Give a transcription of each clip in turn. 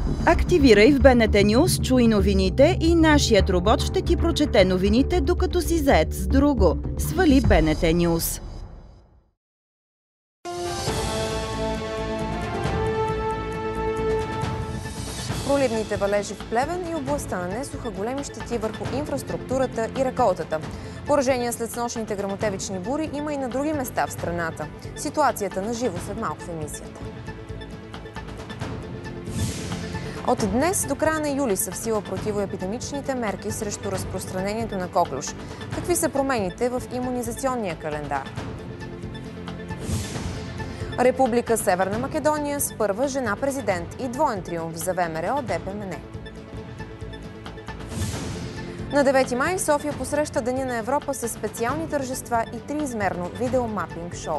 Активирай в БНТ News, чуй новините и нашият робот ще ти прочете новините, докато си зает с друго. Свали БНТ News. Проливните валежи в Плевен и областта нанесоха големи щети върху инфраструктурата и реколтата. Поражения след снощните гръмотевични бури има и на други места в страната. Ситуацията на живо след малко в емисията. От днес до края на юли са в сила противоепидемичните мерки срещу разпространението на коклюш. Какви са промените в имунизационния календар? Република Северна Македония с първа жена президент и двоен триумф за ВМРО ДПМН. На 9 май София посреща Деня на Европа с специални тържества и триизмерно видеомапинг шоу.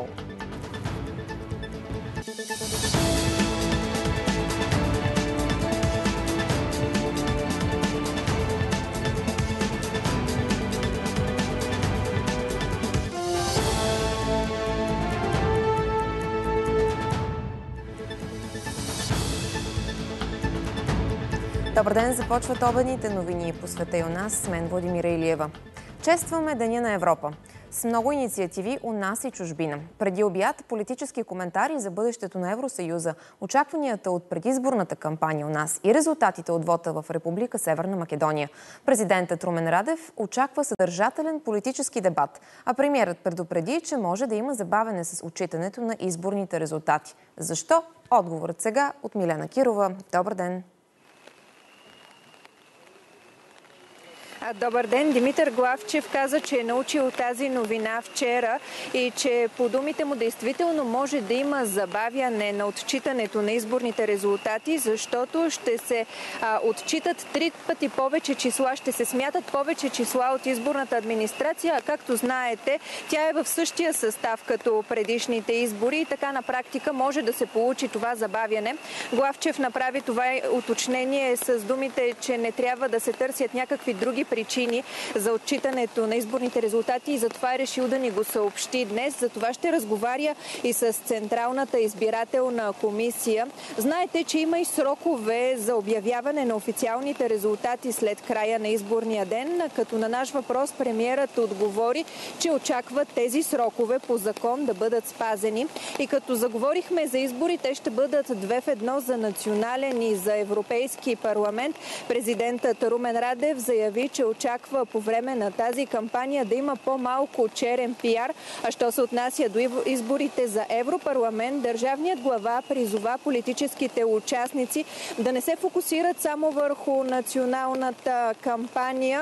Добър ден, започват обедните новини по света и у нас с мен Владимира Илиева. Честваме Деня на Европа с много инициативи у нас и чужбина. Преди обяд политически коментари за бъдещето на Евросъюза, очакванията от предизборната кампания у нас и резултатите от вота в Република Северна Македония. Президентът Румен Радев очаква съдържателен политически дебат, а премиерът предупреди, че може да има забавене с отчитането на изборните резултати. Защо? Отговорът сега от Милена Кирова. Добър ден! Добър ден! Димитър Главчев каза, че е научил тази новина вчера и че по думите му действително може да има забавяне на отчитането на изборните резултати, защото ще се отчитат 3 пъти повече числа, ще се смятат повече числа от изборната администрация, а както знаете, тя е в същия състав като предишните избори и така на практика може да се получи това забавяне. Главчев направи това уточнение с думите, че не трябва да се търсят някакви други причини за отчитането на изборните резултати и затова е решил да ни го съобщи днес. За това ще разговаря и с Централната избирателна комисия. Знаете, че има и срокове за обявяване на официалните резултати след края на изборния ден, като на наш въпрос премиерът отговори, че очакват тези срокове по закон да бъдат спазени. И като заговорихме за избори, те ще бъдат 2 в 1 за национален и за Европейски парламент. Президентът Румен Радев заяви, че очаква по време на тази кампания да има по-малко черен пиар. А що се отнася до изборите за Европарламент, държавният глава призова политическите участници да не се фокусират само върху националната кампания,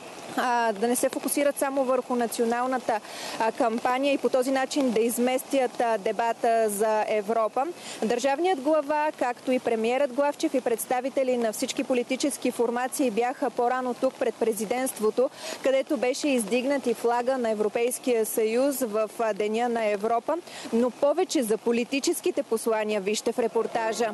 и по този начин да изместят дебата за Европа. Държавният глава, както и премиерът Главчев и представители на всички политически формации бяха по-рано тук пред президентството, където беше издигнат и флага на Европейския съюз в Деня на Европа. Но повече за политическите послания вижте в репортажа.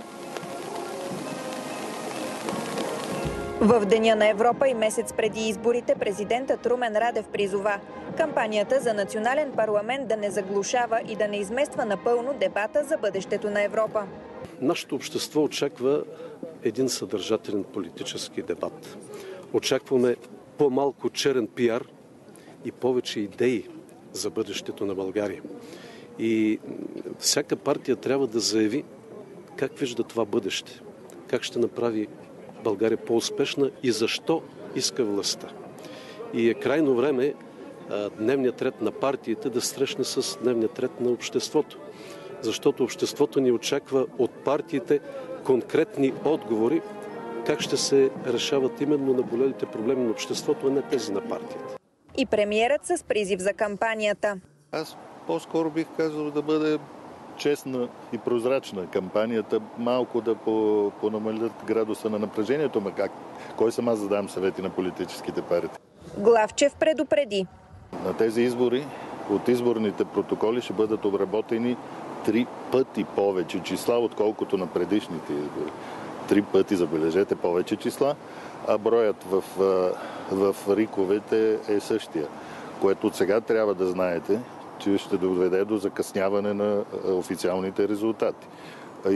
В Деня на Европа и месец преди изборите президентът Румен Радев призова кампанията за национален парламент да не заглушава и да не измества напълно дебата за бъдещето на Европа. Нашето общество очаква един съдържателен политически дебат. Очакваме по-малко черен пиар и повече идеи за бъдещето на България. И всяка партия трябва да заяви как вижда това бъдеще, как ще направи България по-успешна и защо иска властта. И е крайно време дневният ред на партиите да срещне с дневният ред на обществото. Защото обществото ни очаква от партиите конкретни отговори как ще се решават именно наболелите проблеми на обществото, а не тези на партиите. И премиерът с призив за кампанията. Аз по-скоро бих казал да бъде честна и прозрачна кампанията, малко да понамалят градуса на напрежението, ма как? Кой съм аз да дам съвети на политическите партии? Главчев предупреди. На тези избори от изборните протоколи ще бъдат обработени 3 пъти повече числа, отколкото на предишните избори. 3 пъти, забележете, повече числа, а броят в риковете е същия, което от сега трябва да знаете, че ще доведе до закъсняване на официалните резултати. И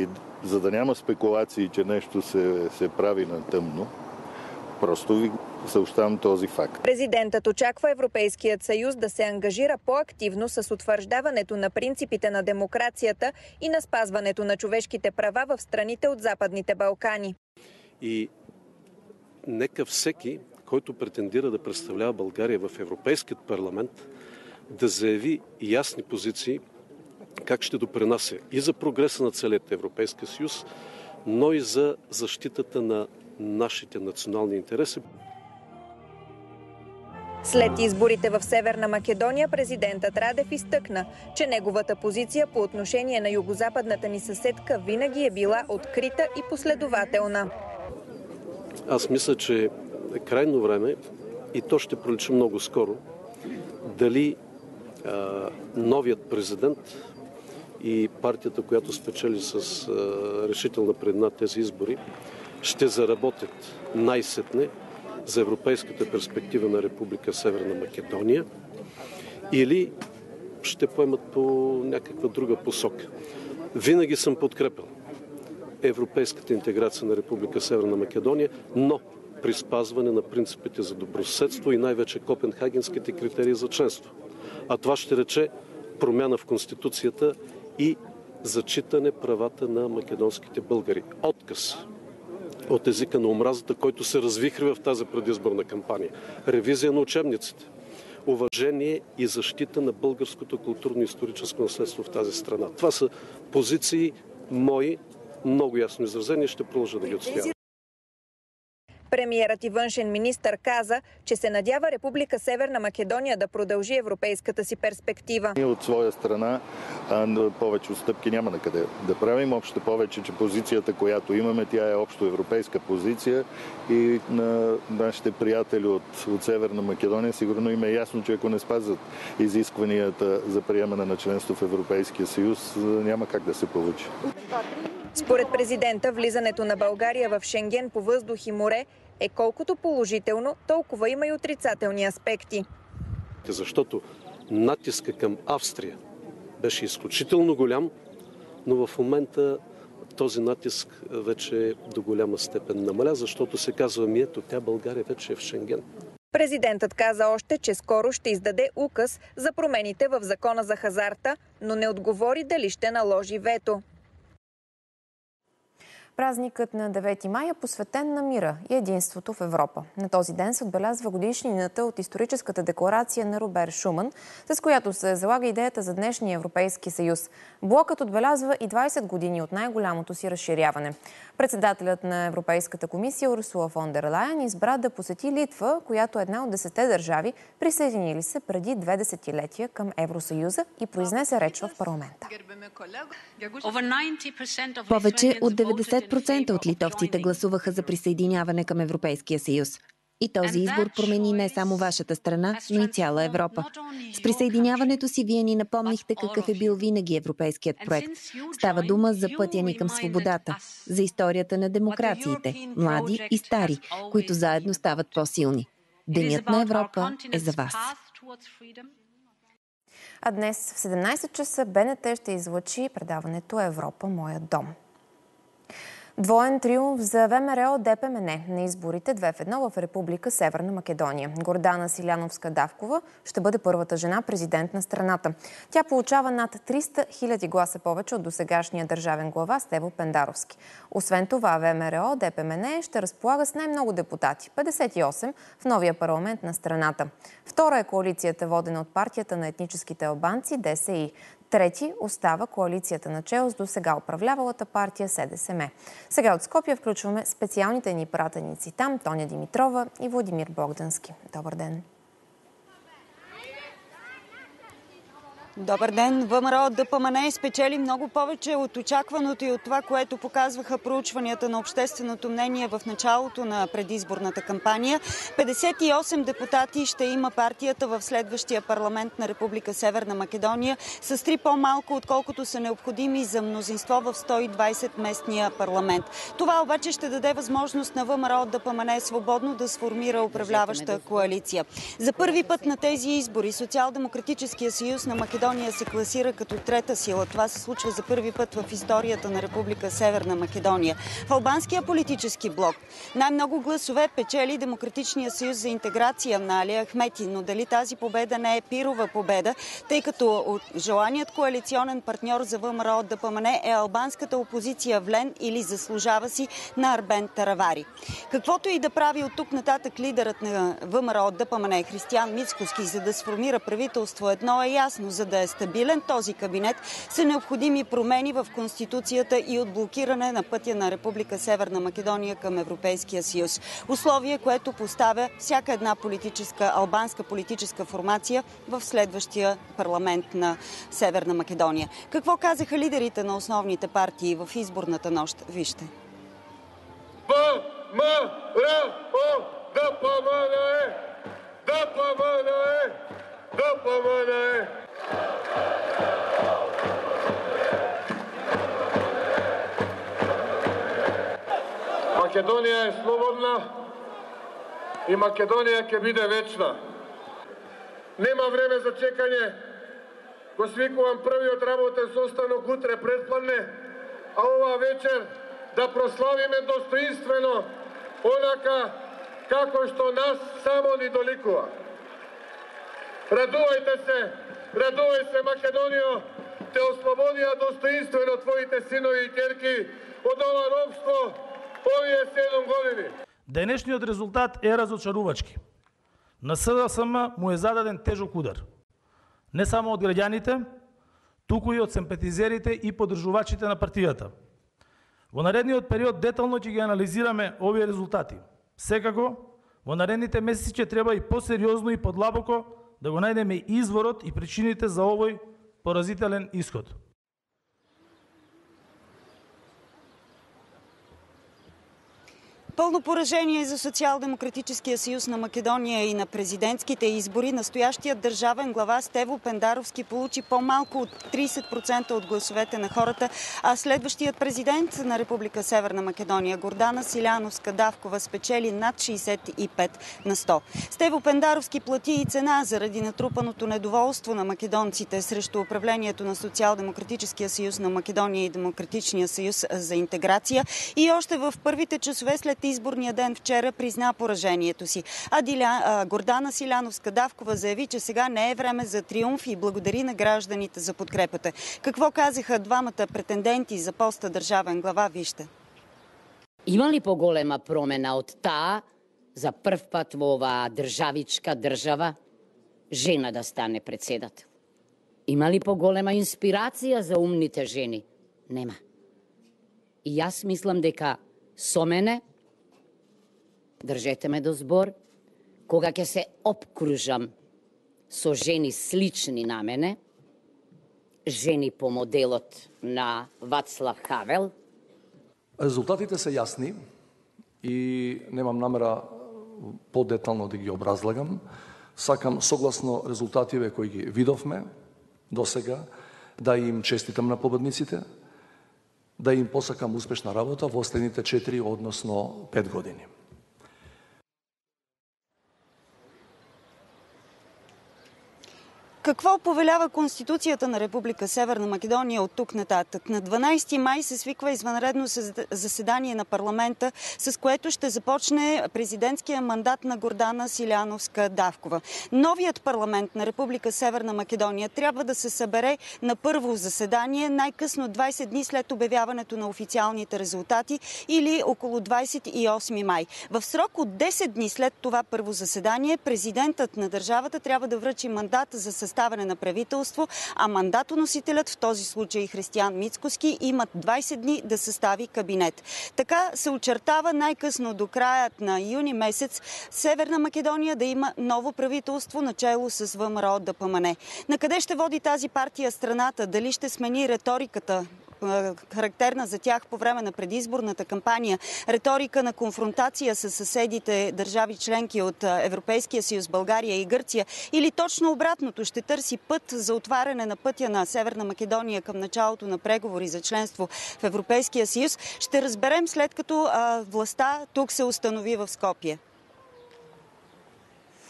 за да няма спекулации, че нещо се прави на тъмно, просто ви съобщавам този факт. Президентът очаква Европейският съюз да се ангажира по-активно с утвърждаването на принципите на демокрацията и на спазването на човешките права в страните от Западните Балкани. И нека всеки, който претендира да представлява България в Европейският парламент, да заяви ясни позиции как ще допринася и за прогреса на целият Европейски съюз, но и за защитата на нашите национални интереси. След изборите в Северна Македония президентът Радев изтъкна, че неговата позиция по отношение на югозападната ни съседка винаги е била открита и последователна. Аз мисля, че е крайно време и то ще проличи много скоро, дали новият президент и партията, която спечели с решителна предна тези избори, ще заработят най-сетне за европейската перспектива на Република Северна Македония или ще поемат по някаква друга посока. Винаги съм подкрепил европейската интеграция на Република Северна Македония, но при спазване на принципите за добросъседство и най-вече копенхагенските критерии за членство. А това ще рече промяна в Конституцията и зачитане правата на македонските българи. Отказ от езика на омразата, който се развихри в тази предизборна кампания. Ревизия на учебниците. Уважение и защита на българското културно-историческо наследство в тази страна. Това са позиции мои, много ясно изразени и ще продължа да ги отстоявам. Премиерът и външен министър каза, че се надява Република Северна Македония да продължи европейската си перспектива. Ние от своя страна повече отстъпки няма на къде да правим. Още повече, че позицията, която имаме, тя е общо европейска позиция и на нашите приятели от Северна Македония сигурно им е ясно, че ако не спазват изискванията за приемане на членство в Европейския съюз, няма как да се получи. Според президента, влизането на България в Шенген по въздух и море е колкото положително, толкова има и отрицателни аспекти. Защото натиска към Австрия беше изключително голям, но в момента този натиск вече до голяма степен намаля, защото се казва ето тя България вече е в Шенген. Президентът каза още, че скоро ще издаде указ за промените в закона за хазарта, но не отговори дали ще наложи вето. Празникът на 9 май е посветен на мира и единството в Европа. На този ден се отбелязва годишнината от историческата декларация на Робер Шуман, с която се залага идеята за днешния Европейски съюз. Блокът отбелязва и 20 години от най-голямото си разширяване. Председателят на Европейската комисия Урсула фон дер Лайен избра да посети Литва, която е една от 10 държави, присъединили се преди 2 десетилетия към Евросъюза и произнесе реч в парламента. Повече от 90% от литовците гласуваха за присъединяване към Европейския съюз. И този избор промени не само вашата страна, но и цяла Европа. С присъединяването си вие ни напомнихте какъв е бил винаги европейският проект. Става дума за пътя ни към свободата, за историята на демокрациите, млади и стари, които заедно стават по-силни. Денят на Европа е за вас. А днес в 17 часа БНТ ще излъчи предаването Европа, моя дом. Двоен триумф за ВМРО ДПМН на изборите 2-1 в Република Северна Македония. Гордана Силяновска-Давкова ще бъде първата жена президент на страната. Тя получава над 300 000 гласа повече от досегашния държавен глава Стево Пендаровски. Освен това, ВМРО ДПМН ще разполага с най-много депутати – 58 в новия парламент на страната. Втора е коалицията, водена от партията на етническите албанци ДСИ. Трети остава коалицията начело с досега управлявалата партия СДСМ. Сега от Скопие включваме специалните ни пратеници там, Тоня Димитрова и Владимир Богдански. Добър ден! Добър ден! ВМРО ДПМН спечели много повече от очакваното и от това, което показваха проучванията на общественото мнение в началото на предизборната кампания. 58 депутати ще има партията в следващия парламент на Република Северна Македония, с 3 по-малко, отколкото са необходими за мнозинство в 120 местния парламент. Това обаче ще даде възможност на ВМРО ДПМН свободно да сформира управляваща коалиция. За първи път на тези избори Социал-демократическия съюз на Македония Македония се класира като трета сила. Това се случва за първи път в историята на Република Северна Македония. В албанския политически блок най-много гласове печели Демократичния съюз за интеграция на Али Ахмети, но дали тази победа не е пирова победа, тъй като желаният коалиционен партньор за ВМРО ДПМН е албанската опозиция Влен или заслужава си на Арбен Таравари. Каквото и да прави от тук нататък лидерът на ВМРО ДПМН Християн Мицкоски, за да сформира правителство, едно е ясно: за да е стабилен този кабинет, са необходими промени в Конституцията и отблокиране на пътя на Република Северна Македония към Европейския съюз. Условие, което поставя всяка една албанска политическа формация в следващия парламент на Северна Македония. Какво казаха лидерите на основните партии в изборната нощ? Вижте. Македонија е слободна и Македонија ќе биде вечна. Нема време за чекање. Го свикувам првиот работен состанок утре предпладне, а ова вечер да прославиме достоинствено онака како што нас само ни доликува. Радувај се Македонијо, те ослободија достоинствено твоите синови и ќерки од ова робство овие 7 години. Денешниот резултат е разочарувачки. На СДСМ му е зададен тежок удар. Не само од граѓаните, туку и од симпатизерите и поддржувачите на партијата. Во наредниот период детално ќе ги анализираме овие резултати. Секако, во наредните месеци ќе треба и посериозно и подлабоко да го најдеме изворот и причините за овој поразителен исход. Пълно поражение за Социал-демократическия съюз на Македония и на президентските избори. Настоящият държавен глава Стево Пендаровски получи по-малко от 30% от гласовете на хората, а следващият президент на Република Северна Македония Гордана Силановска-Давкова спечели над 65%. Стево Пендаровски плати и цена заради натрупаното недоволство на македонците срещу управлението на Социал-демократическия съюз на Македония и Демократичния съюз за интеграция. И още в първите часове след изборния ден вчера призна поражението си. Гордана Силановска-Давкова заяви, че сега не е време за триумф и благодари на гражданите за подкрепата. Какво казаха двамата претенденти за поста държавен глава? Вижте. Има ли по-голема промена от таа за прв пат во оваа државичка држава жена да стане председател? Има ли по-голема инспирација за умните жени? Нема. И јас мислам дека со мене, држете ме до збор, кога ќе се обкружам со жени слични на мене, жени по моделот на Вацлав Хавел. Резултатите се јасни и немам намера по-детално да ги образлагам. Сакам согласно резултативе кои ги видовме досега да им честитам на победниците, да им посакам успешна работа во следните 4, односно 5 години. Какво повелява Конституцията на Република Северна Македония от тук нататък? На 12 май се свиква извънредно заседание на парламента, с което ще започне президентския мандат на Гордана Силановска-Давкова. Новият парламент на Република Северна Македония трябва да се събере на първо заседание най-късно 20 дни след обявяването на официалните резултати или около 28 май. В срок от 10 дни след това първо заседание президентът на държавата трябва да връчи мандат за съставане на правителство, а мандатоносителят, в този случай Християн Мицкоски, имат 20 дни да състави кабинет. Така се очертава най-късно до краят на юни месец Северна Македония да има ново правителство начело с ВМРО ДПМН. На къде ще води тази партия страната? Дали ще смени риториката, характерна за тях по време на предизборната кампания, риторика на конфронтация с съседите държави членки от Европейския съюз, България и Гърция, или точно обратното, ще търси път за отваряне на пътя на Северна Македония към началото на преговори за членство в Европейския съюз, ще разберем след като властта тук се установи в Скопие.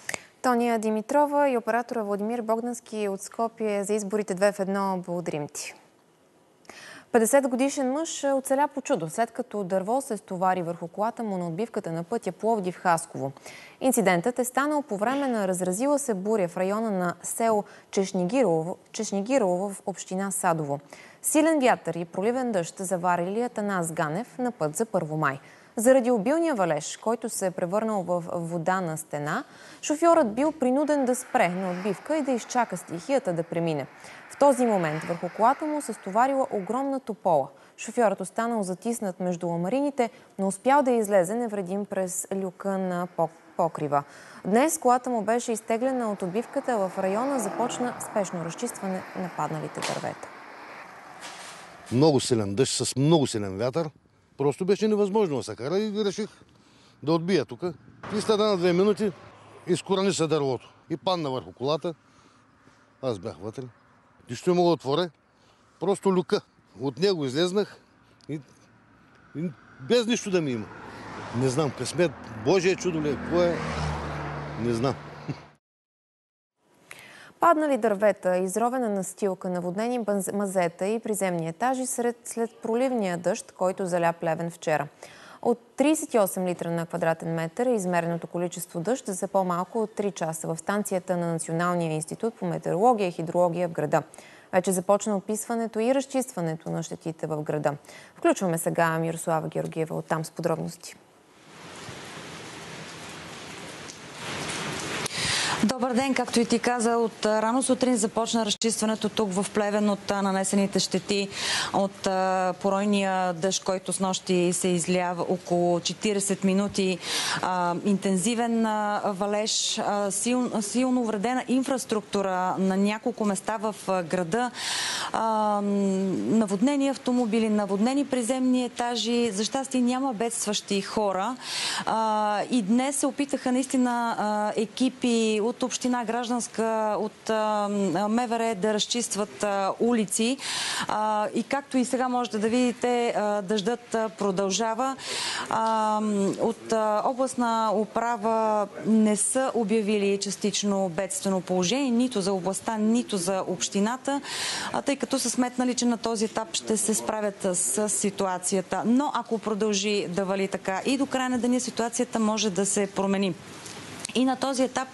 Тония Димитрова и оператора Владимир Богдански от Скопие за изборите 2 в 1. Благодарим ти. 50-годишен мъж оцеля по чудо, след като дърво се стовари върху колата му на отбивката на пътя Пловдив-Хасково. Инцидентът е станал по време на разразила се буря в района на село Чешнигирово в община Садово. Силен вятър и проливен дъжд заварили Атанас Ганев на път за Първомай. Заради обилния валеж, който се е превърнал в вода на стена, шофьорът бил принуден да спре на отбивка и да изчака стихията да премине. В този момент върху колата му се стоварила огромна топола. Шофьорът останал затиснат между ламарините, но успял да излезе невредим през люка на покрива. Днес колата му беше изтеглена от отбивката. В района започна спешно разчистване на падналите дървета. Много силен дъжд с много силен вятър. Просто беше невъзможно да се кара и реших да отбия тук. И след една 2 минути изкорени се дървото и падна върху колата. Аз бях вътре. Нищо не мога да отворя. Просто люка. От него излезнах и без нищо да ми има. Не знам, късмет, Божие чудо ли е, какво е, не знам. Паднали дървета, изровена настилка, наводнени мазета и приземни етажи след проливния дъжд, който заля Плевен вчера. От 38 литра на квадратен метър е измереното количество дъжд за по-малко от 3 часа в станцията на Националния институт по метеорология и хидрология в града. Вече започна описването и разчистването на щетите в града. Включваме сега Мирослава Георгиева оттам с подробности. Добър ден, както и ти каза, от рано сутрин започна разчистването тук в Плевен от нанесените щети от поройния дъжд, който снощи се излява около 40 минути. Интензивен валеж, силно увредена инфраструктура на няколко места в града, наводнени автомобили, наводнени приземни етажи. За щастие няма бедстващи хора. И днес се опитаха наистина екипи от община Гражданска, от МВР да разчистват улици. И както и сега можете да видите, дъждът продължава. От областна управа не са обявили частично бедствено положение, нито за областта, нито за общината, тъй като са сметнали, че на този етап ще се справят с ситуацията. Но ако продължи да вали така и до края на деня, ситуацията може да се промени. И на този етап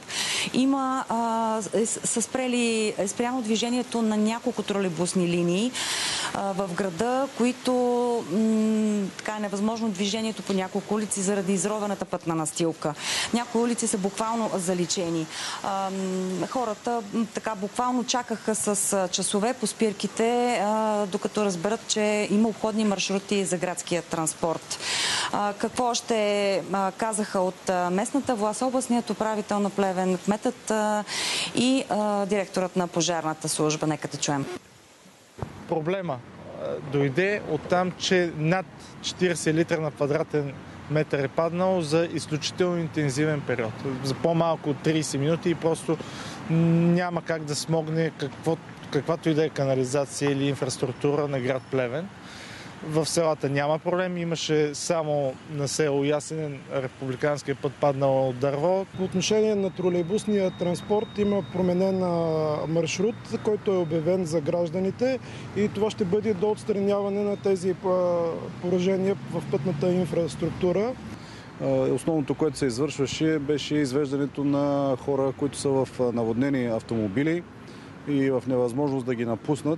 са спрямо движението на няколко тролейбусни линии в града, които така е невъзможно движението по няколко улици заради изровената пътна настилка. Някои улици са буквално заличени. Хората така буквално чакаха с часове по спирките, докато разберат, че има обходни маршрути за градския транспорт. Какво още казаха от местната власт, областният управител на Плевен, кметът и директорът на пожарната служба. Нека да чуем. Проблема дойде от там, че над 40 литра на квадратен метър е паднал за изключително интензивен период. За по-малко от 30 минути и просто няма как да смогне каквато и да е канализация или инфраструктура на град Плевен. В селата няма проблем. Имаше само на село Ясенен републиканския път паднало дърво. По отношение на тролейбусния транспорт има променен маршрут, който е обявен за гражданите и това ще бъде до отстраняване на тези поражения в пътната инфраструктура. Основното, което се извършваше, беше извеждането на хора, които са в наводнени автомобили и в невъзможност да ги напуснат.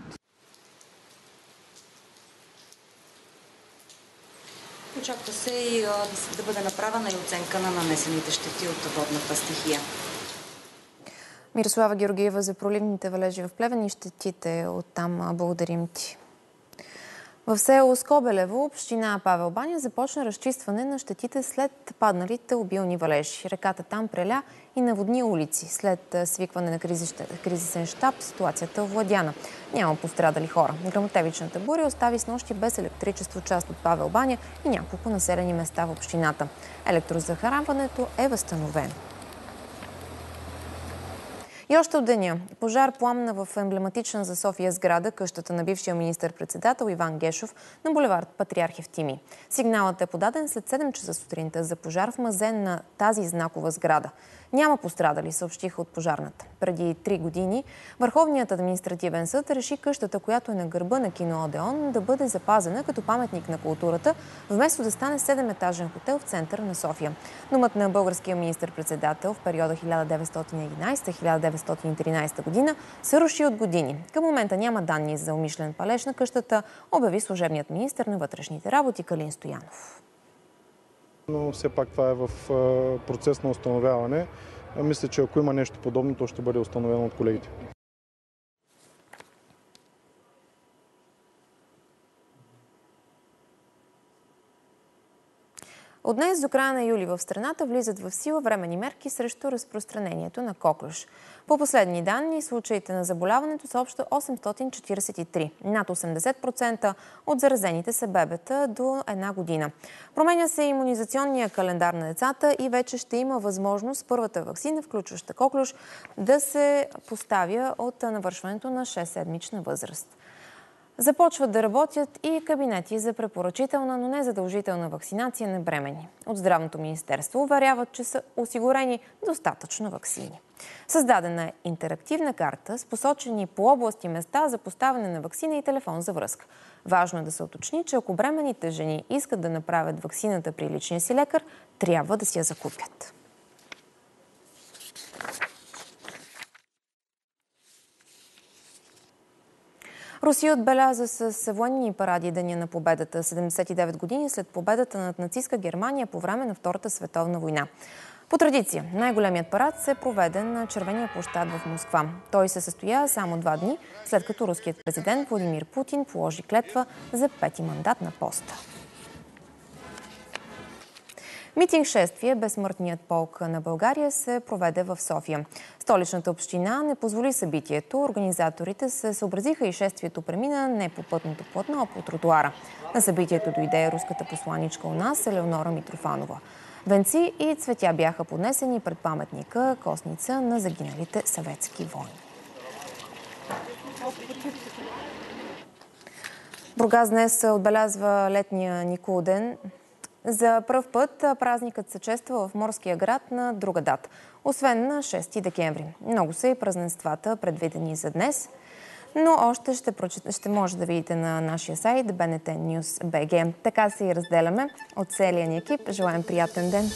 Очаква се и да бъде направена и оценка на нанесените щети от водната стихия. Мирослава Георгиева за проливните валежи в Плевен и щетите оттам. Благодарим ти. В село Скобелево, община Павел баня, започна разчистване на щетите след падналите обилни валежи. Реката там преля и наводни улици. След свикване на кризисен щаб, ситуацията е овладяна. Няма пострадали хора. Гръмотевичната буря остави снощи без електричество част от Павел баня и няколко населени места в общината. Електрозахранването е възстановено. И още от деня. Пожар пламна в емблематична за София сграда, къщата на бившия министър-председател Иван Гешов на булевард Патриарх Евтимий. Сигналът е подаден след 7 часа сутринта за пожар в мазен на тази знакова сграда. Няма пострадали, съобщиха от пожарната. Преди 3 години Върховният административен съд реши къщата, която е на гърба на кино Одеон, да бъде запазена като паметник на културата, вместо да стане 7-етажен хотел в центъра на София. Домът на българския министър-председател в периода 1911-1913 година се руши от години. Към момента няма данни за умишлен палеж на къщата, обяви служебният министър на вътрешните работи Калин Стоянов. Но все пак това е в процес на установяване. Мисля, че ако има нещо подобно, то ще бъде установено от колегите. От днес до края на юли в страната влизат в сила временни мерки срещу разпространението на коклюш. По последни данни, случаите на заболяването са общо 843. Над 80% от заразените са бебета до 1 година. Променя се имунизационния календар на децата и вече ще има възможност първата ваксина, включваща коклюш, да се поставя от навършването на 6-седмична възраст. Започват да работят и кабинети за препоръчителна, но не задължителна вакцинация на бременни. От Здравното министерство уверяват, че са осигурени достатъчно ваксини. Създадена е интерактивна карта с посочени по области места за поставяне на ваксина и телефон за връзка. Важно е да се уточни, че ако бременните жени искат да направят ваксината при личния си лекар, трябва да си я закупят. Русия отбеляза с военни паради Деня на победата, 79 години след победата над нацистска Германия по време на Втората световна война. По традиция, най-големият парад се проведе на Червения площад в Москва. Той се състоя само 2 дни, след като руският президент Владимир Путин положи клетва за 5-ти мандат на поста. Митинг-шествие "Безсмъртният полк на България" се проведе в София. Столичната община не позволи събитието. Организаторите се съобразиха и шествието премина не по пътното платно, а по тротуара. На събитието дойде руската посланичка у нас Елеонора Митрофанова. Венци и цветя бяха поднесени пред паметника костница на загиналите съветски войни. Бургас днес отбелязва летния Никулден. За пръв път празникът се чества в морския град на друга дата, освен на 6 декември. Много са и празненствата, предвидени за днес, но още ще може да видите на нашия сайт BNT News BG. Така се и разделяме от целия ни екип. Желаем приятен ден!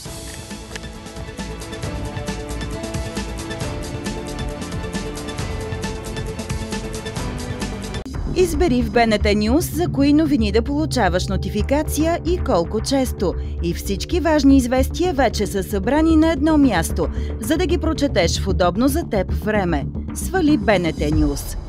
Избери в BNT News за кои новини да получаваш нотификация и колко често. И всички важни известия вече са събрани на едно място, за да ги прочетеш в удобно за теб време. Свали BNT News.